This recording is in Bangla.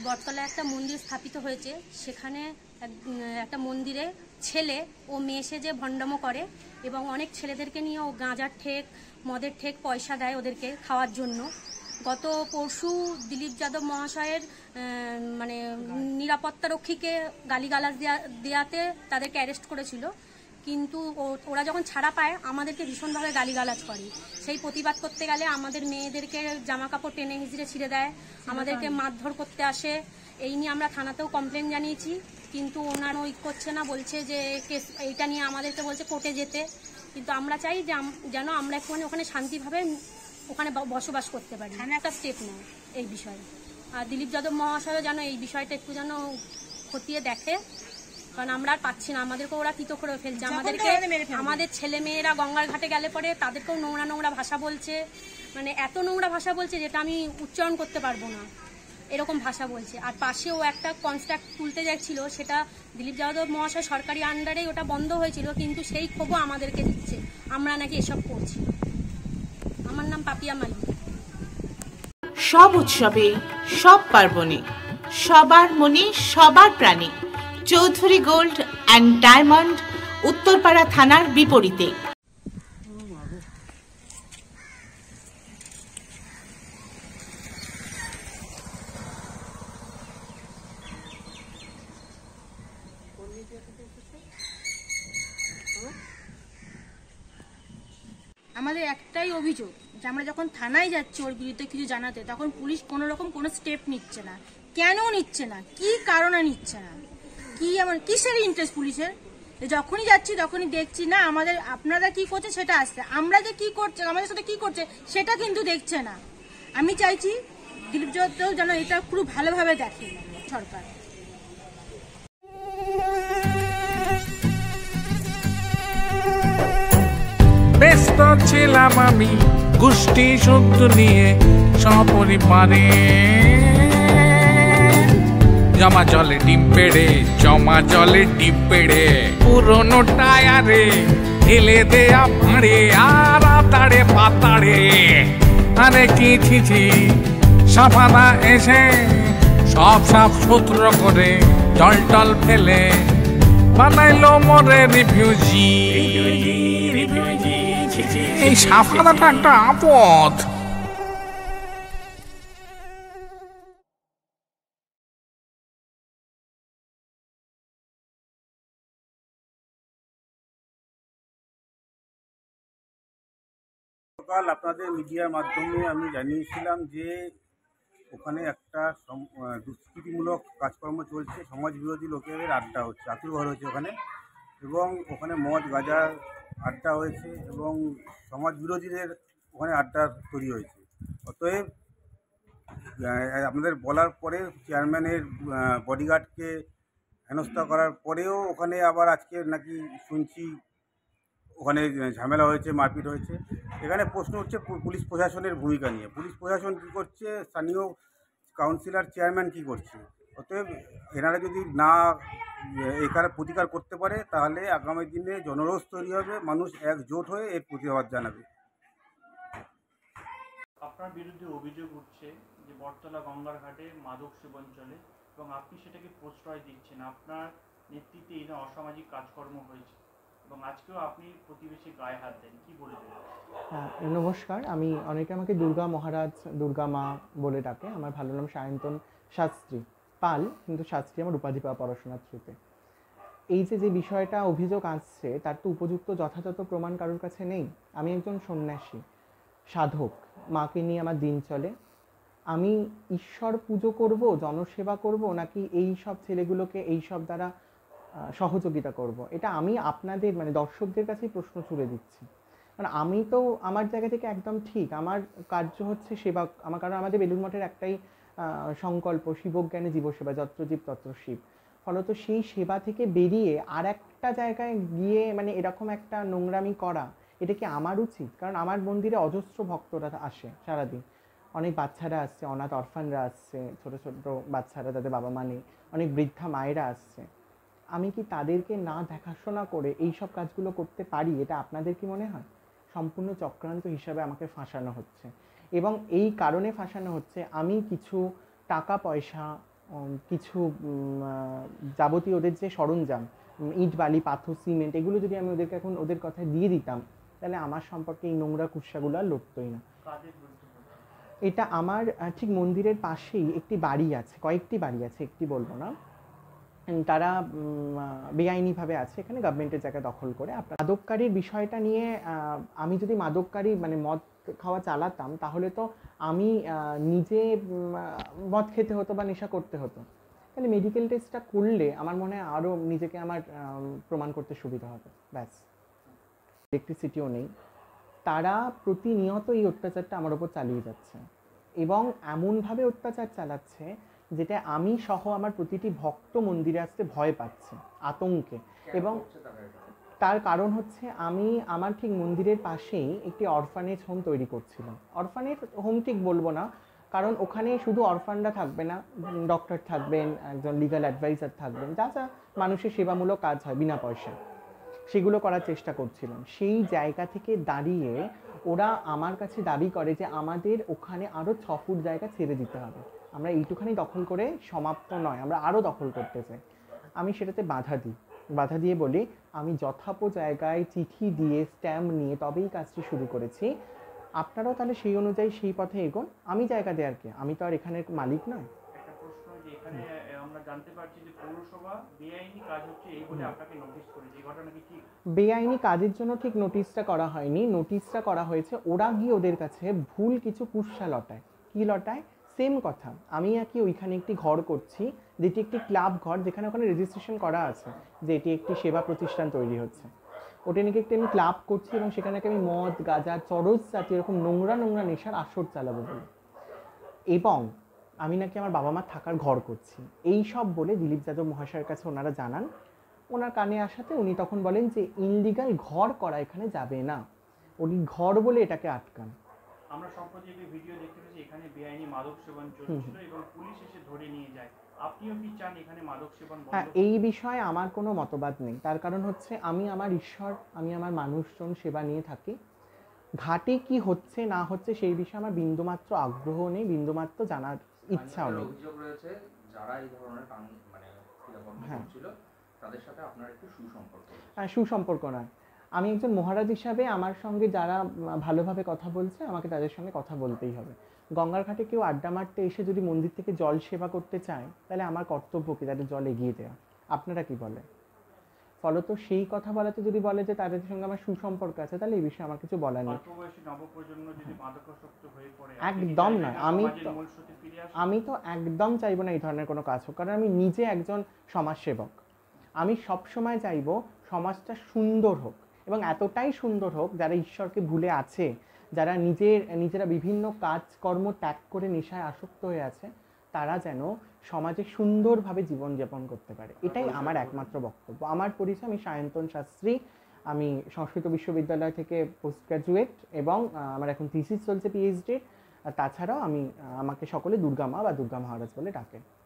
বটতলায় একটা মন্দির স্থাপিত হয়েছে, সেখানে একটা মন্দিরে ছেলে ও মেয়ে সেজে ভণ্ডামো করে এবং অনেক ছেলেদেরকে নিয়ে ও গাঁজার ঠেক মদের ঠেক পয়সা দেয় ওদেরকে খাওয়ার জন্য। গত পরশু দিলীপ যাদব মহাশয়ের মানে নিরাপত্তারক্ষীকে গালিগালাজ দেওয়াতে তাদেরকে অ্যারেস্ট করেছিল, কিন্তু ওরা যখন ছাড়া পায় আমাদেরকে ভীষণভাবে গালিগালাজ করে। সেই প্রতিবাদ করতে গেলে আমাদের মেয়েদেরকে জামা কাপড় টেনে হিজড়ে ছিঁড়ে দেয়, আমাদেরকে মারধর করতে আসে। এই নিয়ে আমরা থানাতেও কমপ্লেন জানিয়েছি, কিন্তু ওনারা ওই করছে না, বলছে যে কেস এইটা নিয়ে আমাদেরকে বলছে কোর্টে যেতে। কিন্তু আমরা চাই যে যেন আমরা একটুখানি ওখানে শান্তিভাবে ওখানে বসবাস করতে পারি, একটা স্টেপ নেয় এই বিষয়ে। আর দিলীপ যাদব মহাশয়ও যেন এই বিষয়টা একটু যেন খতিয়ে দেখে, কারণ আমরা আর পাচ্ছি না, আমাদেরকে ওরা কৃত করে ফেলছে। আমাদের ছেলে মেয়েরা গঙ্গার ঘাটে গেলে পরে তাদেরকেও নোংরা নোংরা ভাষা বলছে, মানে এত নোংরা ভাষা বলছে যেটা আমি উচ্চারণ করতে পারবো না, এরকম ভাষা বলছে। আর পাশেও একটা কনস্ট্রাক্ট তুলতে যাচ্ছিল, সেটা দিলীপ যাদব মহাশয় সরকারি আন্ডারে ওটা বন্ধ হয়েছিল, কিন্তু সেই ক্ষোভও আমাদেরকে দিচ্ছে, আমরা নাকি এসব করছি। আমার নাম পাপিয়া মালিক। সব উৎসবে, সব পার্বণে, সবার মনে সবার প্রাণে Chowdhury Gold and Diamond, Uttarpara থানার বিপরীতে। আমাদের একটাই অভিযোগ যে আমরা যখন থানায় যাচ্ছি ওর বিরুদ্ধে কিছু জানাতে, তখন পুলিশ কোনো রকম কোনো স্টেপ নিচ্ছে না। কেন নিচ্ছে না, কি কারণে নিচ্ছে না, কি এমন কিসের ইন্টারেস্ট পুলিশের? যখনই যাচ্ছি তখনই দেখছি না আমাদের আপনারা কি করছে সেটা আসছে, আমরা যে কি করছে আমাদের সাথে কি করছে সেটা কিন্তু দেখছে না। আমি চাইছি দিলীপ যাদব যেন এটা খুব ভালোভাবে দেখে সরকার। ব্যস্ত ছিলাম আমি গোষ্ঠী শুদ্ধ নিয়ে সপরিবারে, জমা জলে ডিম পেড়ে, জমা জলে ডিম পেড়ে, পুরনো টায়ারে ঢেলে দেয়া ভাঁড়ে আর আতাড়ে পাতাড়ে। আরে কি ছিছি সাফানা এসে সব সাফ সূত্র করে জল টল ফেলে বানাইলো মরে রিফিউজি। এই সাফানাটা একটা আপদ। গতকাল আপনাদের মিডিয়ার মাধ্যমে আমি জানিয়েছিলাম যে ওখানে একটা দুষ্কৃতিমূলক কাজকর্ম চলছে, সমাজ বিরোধী লোকের আড্ডা হচ্ছে, আতুরঘর হয়েছে ওখানে, এবং ওখানে মদ গাঁজার আড্ডা হয়েছে এবং সমাজ বিরোধীদের ওখানে আড্ডা তৈরি হয়েছে। অতএব আপনাদের বলার পরে চেয়ারম্যানের বডিগার্ডকে হেনস্থা করার পরেও ওখানে আবার আজকে নাকি শুনছি ওখানে ঝামেলা হয়েছে, মারপিট হয়েছে। এখানে প্রশ্ন হচ্ছে পুলিশ প্রশাসনের ভূমিকা নিয়ে, পুলিশ প্রশাসন কী করছে, স্থানীয় কাউন্সিলর চেয়ারম্যান কী করছে। অতএব এনারা যদি না এখানে প্রতিকার করতে পারে তাহলে আগামী দিনে জনরোষ তৈরি হবে, মানুষ একজোট হয়ে এর প্রতিবাদ জানাবে। আপনার বিরুদ্ধে অভিযোগ উঠছে যে বটতলা গঙ্গার ঘাটে মাদক সেবন চলে এবং আপনি সেটাকে প্রশ্রয় দিচ্ছেন, আপনার নেতৃত্বে এই অসামাজিক কাজকর্ম হয়েছে এবং আজকেও আপনি প্রতিবেশী গায়ে হাত দেন, কি বলবেন? নমস্কার, আমি অনেকে আমাকে দুর্গা মহারাজ, দুর্গা মা বলে ডাকে। আমার ভালো নাম সায়ন্তন শাস্ত্রী পাল, কিন্তু শাস্ত্রী আমার উপাধি পাওয়া পড়াশোনার থ্রুতে। এই যে বিষয়টা অভিযোগ আসছে তার তো উপযুক্ত যথাযথ প্রমাণ কারোর কাছে নেই। আমি একজন সন্ন্যাসী, সাধক, মাকে নিয়ে আমার দিন চলে। আমি ঈশ্বর পুজো করব, জনসেবা করব, নাকি এই সব ছেলেগুলোকে এই সব দ্বারা সহযোগিতা করব? এটা আমি আপনাদের মানে দর্শকদের কাছেই প্রশ্ন ছুড়ে দিচ্ছি। কারণ আমি তো আমার জায়গা থেকে একদম ঠিক, আমার কার্য হচ্ছে সেবা। কারণ আমাদের বেলুড় মঠের একটাই সংকল্প, শিবজ্ঞানে জীবসেবা, যত্র জীব তত্র শিব। ফলত সেই সেবা থেকে বেরিয়ে আর একটা জায়গায় গিয়ে মানে এরকম একটা নোংরামি করা, এটা কি আমার উচিত? কারণ আমার মন্দিরে অজস্র ভক্তরা আসে সারাদিন, অনেক বাচ্চারা আসছে, অনাথ অরফানরা আসছে, ছোটো ছোটো বাচ্চারা যাদের বাবা মা নেই, অনেক বৃদ্ধা মায়েরা আসছে। আমি কি তাদেরকে না দেখাশোনা করে এই সব কাজগুলো করতে পারি? এটা আপনাদের কি মনে হয়? সম্পূর্ণ চক্রান্ত হিসাবে আমাকে ফাঁসানো হচ্ছে, এবং এই কারণে ফাঁসানো হচ্ছে আমি কিছু টাকা পয়সা কিছু যাবতীয় ওদের যে সরঞ্জাম, ইট বালি পাথর সিমেন্ট, এগুলো যদি আমি ওদেরকে এখন ওদের কথায় দিয়ে দিতাম, তাহলে আমার সম্পর্কে এই নোংরা কুৎসাগুলো আর লড়তই না। এটা আমার ঠিক মন্দিরের পাশেই একটি বাড়ি আছে, কয়েকটি বাড়ি আছে, একটি বলবো না, তারা বেআইনিভাবে আছে এখানে, গভর্নমেন্টের জায়গা দখল করে। আপনার মাদককারীর বিষয়টা নিয়ে আমি যদি মাদককারী মানে মদ খাওয়া চালাতাম, তাহলে তো আমি নিজে মদ খেতে হতো বা নেশা করতে হতো। তাহলে মেডিকেল টেস্টটা করলে আমার মনে হয় আরও নিজেকে আমার প্রমাণ করতে সুবিধা হবে। ব্যাস। ইলেকট্রিসিটিও নেই, তারা প্রতিনিয়ত এই অত্যাচারটা আমার ওপর চালিয়ে যাচ্ছে এবং এমনভাবে অত্যাচার চালাচ্ছে যেটা আমি সহ আমার প্রতিটি ভক্ত মন্দিরে আসতে ভয় পাচ্ছে, আতঙ্কে। এবং তার কারণ হচ্ছে আমি আমার ঠিক মন্দিরের পাশেই একটি অরফানেজ হোম তৈরি করছিলাম। অরফানেজ হোম ঠিক বলবো না, কারণ ওখানে শুধু অরফানরা থাকবে না, ডক্টর থাকবেন, একজন লিগ্যাল অ্যাডভাইজার থাকবেন, যা যা মানুষের সেবামূলক কাজ হয় বিনা পয়সায়, সেগুলো করার চেষ্টা করছিলাম। সেই জায়গা থেকে দাঁড়িয়ে ওরা আমার কাছে দাবি করে যে আমাদের ওখানে আরও 6 ফুট জায়গা ছেড়ে দিতে হবে, আমরা এইটুখানি দখল করে সমাপ্ত নয়, আমরা আরও দখল করতে চাই। আমি সেটাতে বাধা দিয়ে বলি আমি যথাপ জায়গায় চিঠি দিয়ে স্ট্যাম্প নিয়ে তবেই কাজটি শুরু করেছি, আপনারাও তাহলে সেই অনুযায়ী সেই পথে এগোন, আমি জায়গা দেওয়ার কে, আমি তো আর এখানের মালিক নয়। একটা প্রশ্ন, যে এখানে আমরা জানতে পারছি যে পৌরসভা বেআইনি কাজ হচ্ছে এই বলে আপনাকে নোটিশ করেছে, এই ঘটনা কি ঠিক? বেআইনি কাজের জন্য ঠিক নোটিশটা করা হয়নি, নোটিশটা করা হয়েছে ওরা গিয়ে ওদের কাছে ভুল কিছু কুৎসা লটায়। কি লটায়? সেম কথা, আমি কি ওইখানে একটি ঘর করছি যেটি একটি ক্লাব ঘর, যেখানে ওখানে রেজিস্ট্রেশন করা আছে যে এটি একটি সেবা প্রতিষ্ঠান তৈরি হচ্ছে, ওটা নাকি একটি আমি ক্লাব করছি এবং সেখানে নাকি আমি মদ গাঁজা চরস জাতীয় এরকম নোংরা নেশার আসর চালাবো বলে, এবং আমি নাকি আমার বাবা মা থাকার ঘর করছি, এই সব বলে দিলীপ যাদব মহাশয়ের কাছে ওনারা জানান। ওনার কানে আসাতে উনি তখন বলেন যে ইনলিগাল ঘর করা এখানে যাবে না, উনি ঘর বলে এটাকে আটকান। আমরা সম্প্রতি একটি ভিডিও দেখতে পেয়েছি, এখানে বেআইনি মাদক সেবন চলছিল এবং পুলিশ এসে ধরে নিয়ে যায়। আপনিও কি চান এখানে মাদক সেবন বন্ধ? হ্যাঁ, এই বিষয়ে আমার কোনো মতবাদ নেই। তার কারণ হচ্ছে আমি আমার ঈশ্বর, আমি আমার মানুষজন সেবা নিয়ে থাকি। ঘাটে কি হচ্ছে না হচ্ছে সেই বিষয়ে আমার বিন্দুমাত্র আগ্রহ নেই, বিন্দুমাত্র জানার ইচ্ছাও নেই। অভিযোগ রয়েছে যারা এই ধরনের মানে ক্রিয়াকর্ম করছিল তাদের সাথে আপনার একটু সুসম্পর্ক। সুসম্পর্ক নয়, আমি একজন মহারাজ হিসাবে আমার সঙ্গে যারা ভালোভাবে কথা বলছে আমাকে তাদের সঙ্গে কথা বলতেই হবে। গঙ্গার ঘাটে কেউ আড্ডা মারতে এসে যদি মন্দির থেকে জল সেবা করতে চায়, তাহলে আমার কর্তব্য কি তাদের জল এগিয়ে দেওয়া। আপনারা কি বলে? ফলত সেই কথা বলাতে যদি বলে যে তাদের সঙ্গে আমার সুসম্পর্ক আছে, তাহলে এই বিষয়ে আমার কিছু বলার নেই। একদম নয়, আমি তো একদম চাইবো না এই ধরনের কোনো কাজ হোক, কারণ আমি নিজে একজন সমাজসেবক। আমি সবসময় চাইবো সমাজটা সুন্দর হোক, এবং এতটাই সুন্দর হোক যারা ঈশ্বরকে ভুলে আছে, যারা নিজেরা বিভিন্ন কাজকর্ম ত্যাগ করে নেশায় আসক্ত হয়ে আছে, তারা যেন সমাজে সুন্দরভাবে জীবনযাপন করতে পারে, এটাই আমার একমাত্র বক্তব্য। আমার পরিচয়, আমি সায়ন্তন শাস্ত্রী, আমি সংস্কৃত বিশ্ববিদ্যালয় থেকে পোস্ট গ্র্যাজুয়েট এবং আমার এখন থিসিস চলছে পিএইচডির। তাছাড়াও আমাকে সকলে দুর্গা মা বা দুর্গা মহারাজ বলে ডাকে।